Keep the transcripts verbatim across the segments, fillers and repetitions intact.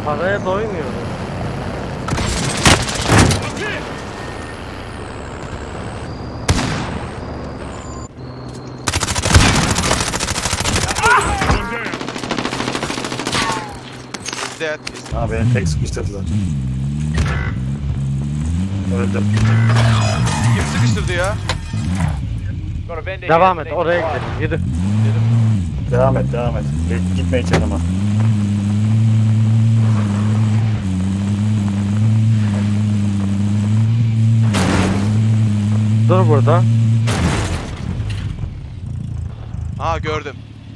Paraya doymuyorum. Dead. Ha beni tek sıkıştırdılar. Öldüm. Kim sıkıştırdı ya? Devam et, oraya gidelim. Yürü. Devam et, devam et. Gitme hiç yanıma. Dur burada. Aa gördüm.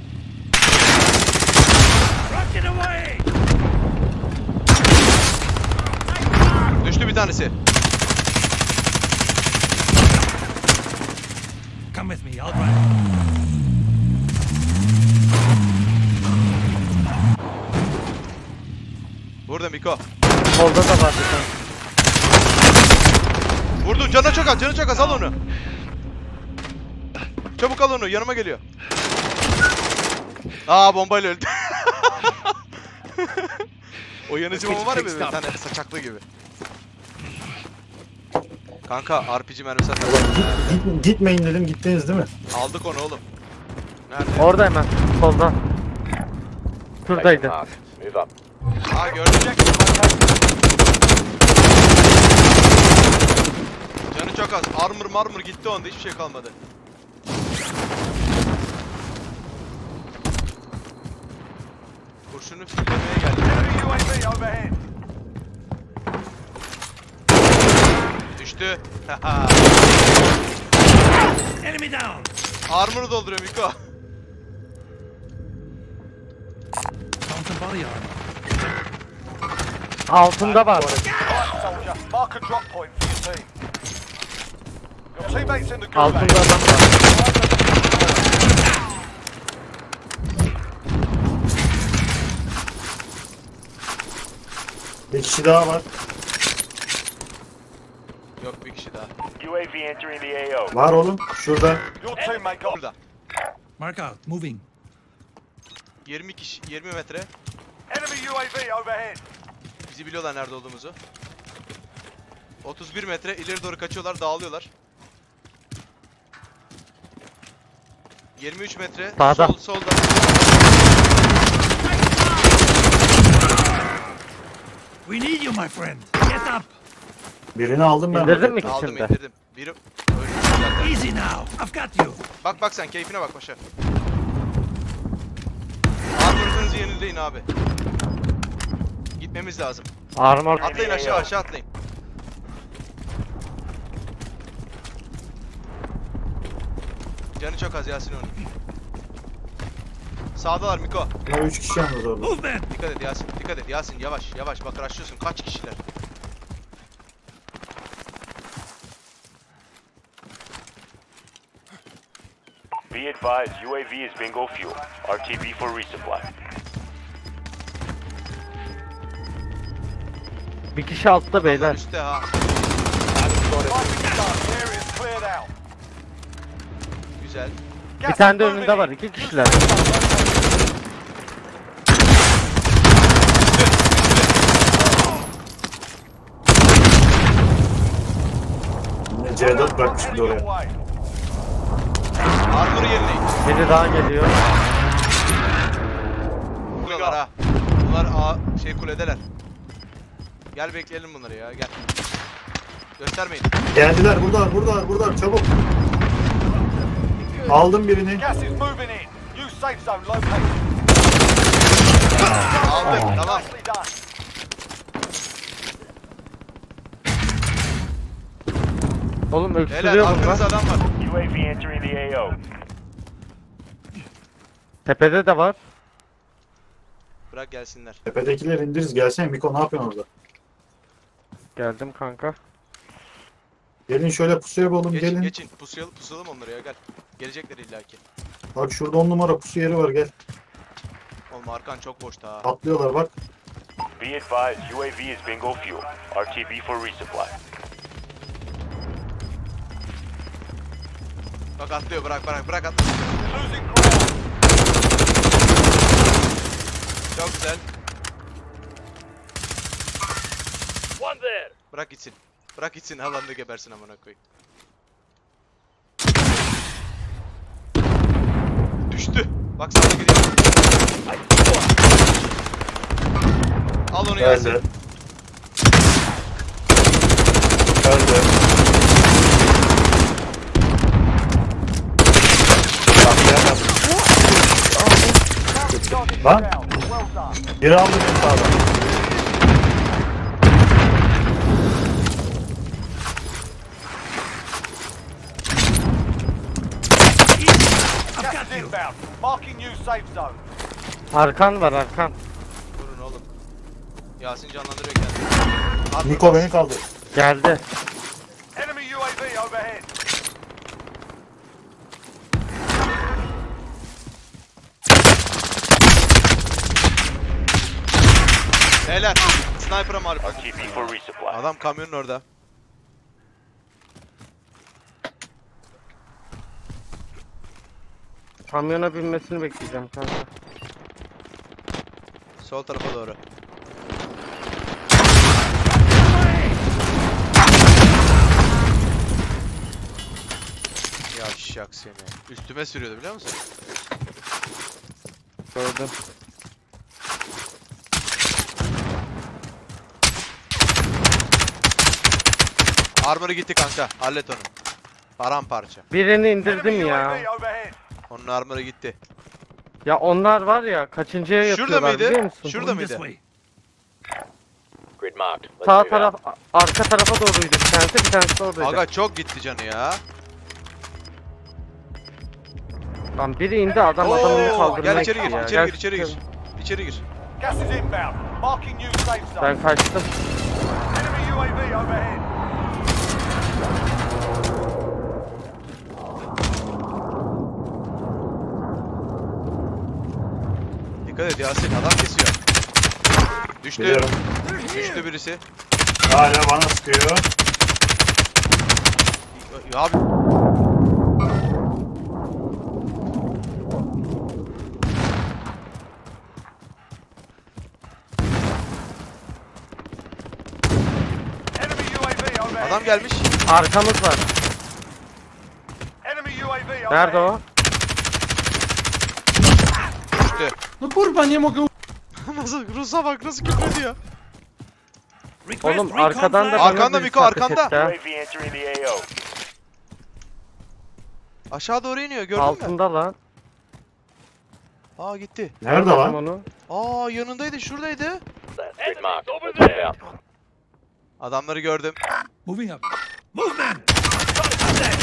Düştü bir tanesi. Come with me, I'll drive. Burada Miko. Solda da var bir tane. Vurdu. Canı çok az. Canı çok az. Al onu. Çabuk al onu. Yanıma geliyor. Aa bombayla öldü. O yanıcı bomba var ya böyle bir tane saçaklı gibi. Kanka R P G mermisi atar. Git, gitmeyin dedim, gittiniz değil mi? Aldık onu oğlum. Nerede? Orada hemen. Solda. Şuradaydı. Aa gördüm. Canı çok az. Armor marmor gitti onda. Hiçbir şey kalmadı. Kurşunu fillemeye geldi. Düştü. Enemy down. Armor'u dolduruyor Miko. Found some body armor. Altında var. Altında adam var. Bir kişi daha var. Yok bir kişi daha. U A V entering the A O. Var oğlum, şurada. Your teammate got Burada. Mark out, moving. yirmi kişi, yirmi metre. enemy U A V overhead. Bizi biliyorlar nerede olduğumuzu. otuz bir metre ileri doğru kaçıyorlar, dağılıyorlar. yirmi üç metre Sağda. sol solda. We need you, my friend. Get up. Birini aldım ben. İndirdin mi Aldım ikisini de? indirdim. Biri öldü zaten. Easy now. I've got you. Bak bak sen keyfine bak paşa. Armor'ınızı yenileyin abi. Gitmemiz lazım. Armor. Atlayın aşağı aşağı atlayın. Canı çok az Yasin onun. Sağdalar Miko. Bunlar üç kişi yalnız orada. Movement. Dikkat et Yasin, dikkat et Yasin, yavaş yavaş bak rushlıyorsun, kaç kişiler? Be advised, U A V is bingo fuel. R T B for resupply. Bir kişi altta beyler. Üstte ha. Güzel. Bir tane de önünde var. İki kişiler. Yine C dört bırakmış bir de oraya. Armor'u yenileyin. Biri daha geliyor. Bunlar ha. Bunlar A şey kuledeler. Gel bekleyelim bunları ya, gel. Göstermeyin. Geldiler, buradalar, buradalar, buradalar, çabuk. Aldım birini. Gas is moving in. Use safe zone located. Aldım, tamam. Nicely done. Oğlum Beyler öksürüyor bunlar. arkanızda adam var. U A V entering the A O. Tepede de var. Bırak gelsinler. Tepedekiler indiririz, gelsene Miko, ne yapıyorsun orada? Geldim kanka. Gelin şöyle pusu yapalım, Geçin gelin. geçin. Pusuyalım, pusalım onları ya, gel. Gelecekler illaki. Bak şurada on numara pusu yeri var, gel. Oğlum arkan çok boşta ha. Atlıyorlar bak. Be advised, U A V is bingo fuel. R T B for resupply. Bak atlıyor, bırak bırak bırak atlıyor. Losing ground. Çok güzel. One there. Bırak gitsin. Bırak gitsin alanda gebersin amına koyayım. Düştü. Bak sana gidiyor. Al onu Yasin. Geldi. Geldi. Lan. Biri aldı beni sağdan. I've got you. Marking new safe zone. Arkan var arkan. Durun oğlum. Yasin canlandırıyor kendini. At Niko bas. beni kaldı. Geldi. Enemy U A V overhead. Beyler. Sniper'a marif. R T B for resupply. Adam kamyonun orada. Kamyona binmesini bekleyeceğim kanka. Sol tarafa doğru. Yavşak seni. Üstüme sürüyordu biliyor musun? Gördüm. Armor'ı gitti kanka. Hallet onu. Paramparça. Birini indirdim Enemy U A ya. V overhead. Onun armor'ı gitti. Ya onlar var ya kaçıncıya Şurada yatıyorlar biliyor mıydı? musun? Şurada Going this mıydı? way. Grid marked. Let's Sağ move taraf, out. arka tarafa doğruydu bir tanesi, bir tanesi de oradaydı. Aga çok gitti canı ya. Lan biri indi adam adamını Oo, kaldırmaya gel içeri gir, gitti ya. içeri Gel gir, içeri gir. çıkın. İçeri gir. Gas is inbound. Marking new safe zone. Ben kaçtım. Enemy U A V overhead. Dikkat et Yasin adam kesiyor. Düştü. Biliyorum. Düştü birisi. Hala bana sıkıyor. Ya abi. Enemy U A V overhead. Adam gelmiş. Arkamız var. Enemy U A V overhead. Nerede o? Düştü. No kurwa, nie mogę. Nasıl Rus'a bak nasıl küfür ediyor. Request Oğlum recon arkadan da flight. bana Arkanda birisi Miko, ateş arkanda. etti ha. U A V entering the A O. Aşağı doğru iniyor gördün mü? Altında lan. Aa gitti. Nerede Gördüm lan? onu. Aa yanındaydı şuradaydı. Grid marked. Let's move out. Adamları gördüm. Moving up. Movement. Up there.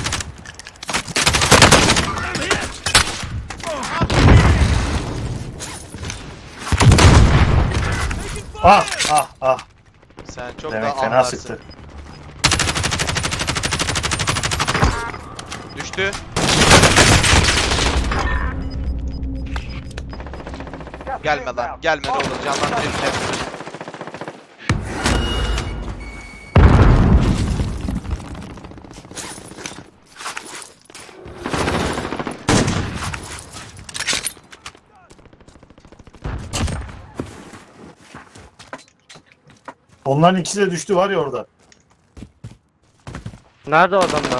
Ah ah ah. Sen çok Demek daha fena anlarsın. sıktı. Düştü. Gelme lan, gelme ne olur canlandırayım seni. Onların ikisi de düştü var ya orada. Nerede o adamlar? Only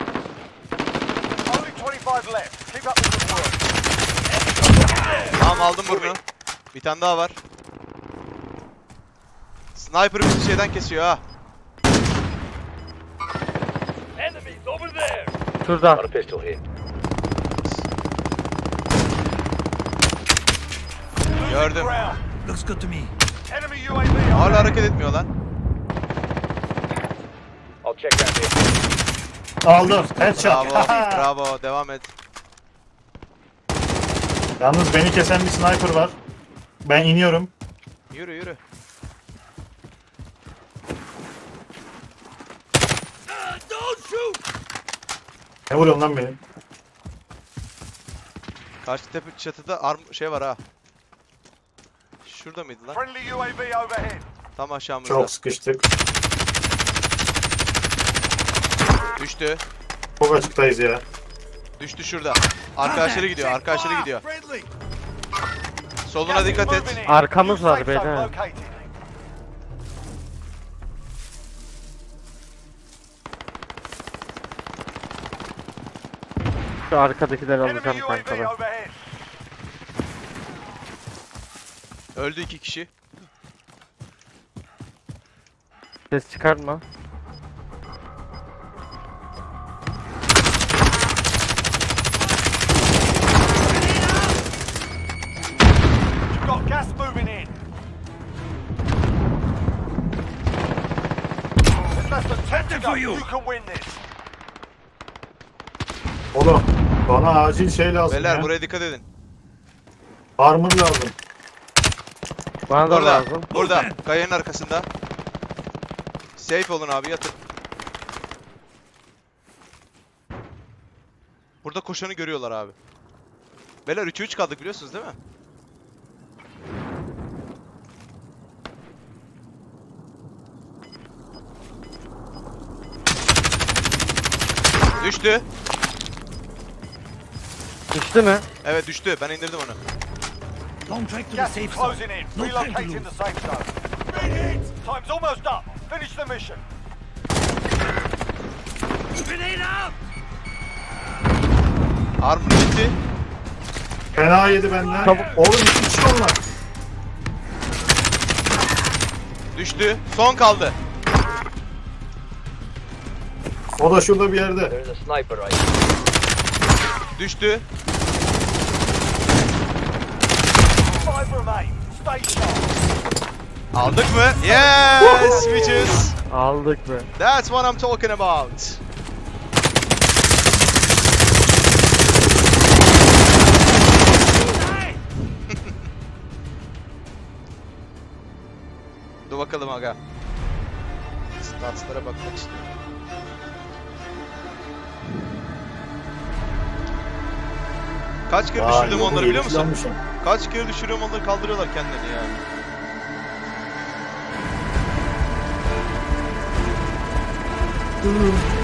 twenty-five left. Keep up the good work. Tamam aldım bunu. Bir tane daha var. Sniper bizi şeyden kesiyor ha. Enemies over there. Şurada. Got a pistol here. Gördüm. Ground. Looks good to me. Enemy U A V Hala overhead. hareket etmiyor lan. I'll check round here. Aldım. Headshot. Bravo, bravo. Devam et. Yalnız beni kesen bir sniper var. Ben iniyorum. Yürü yürü. Don't shoot. Ne vuruyorsun lan beni? Karşı tepe çatıda arm şey var ha. Şurada mıydı lan? Friendly U A V overhead. Tam aşağımızda. Çok sıkıştık. Düştü. Çok açıktayız ya. Düştü şurada. Arkadaşları gidiyor, arkadaşları gidiyor. Friendly. Soluna dikkat et. Moving in. Arkamız var Safe zone beyler. located. Şu arkadakileri Enemy alacağım U A kanka V ben. overhead. Öldü iki kişi. Ses çıkarma. You've got gas moving in. There's less than ten to go. You can win this. Oğlum bana acil şey lazım Beyler ya. buraya dikkat edin. Armor lazım. Bana da Burada. lazım. Burada. Kayanın arkasında. Safe olun abi, yatın. Burada koşanı görüyorlar abi. Beyler üçe üç kaldık biliyorsunuz değil mi? Düştü. Düştü mü? Evet düştü. Ben indirdim onu. Long track to the safe zone. Closing in. No time to Relocating lose. the safe zone. Big hit. Time's almost up. Finish the mission. Grenade out! Armor gitti. Fena yedi benden. Çabuk. Oğlum iki kişi onlar. Düştü. Son kaldı. O da şurada bir yerde. There's a sniper right here. Düştü. Five remain. Stay sharp. Aldık mı? Yes bitches. Aldık be. That's what I'm talking about. Dur bakalım aga. Statslara bakmak istiyorum. Kaç kere Vay, düşürdüm yok, onları biliyor musun? yetkilenmişim. Kaç kere düşürüyorum onları, kaldırıyorlar kendilerini ya. Hı.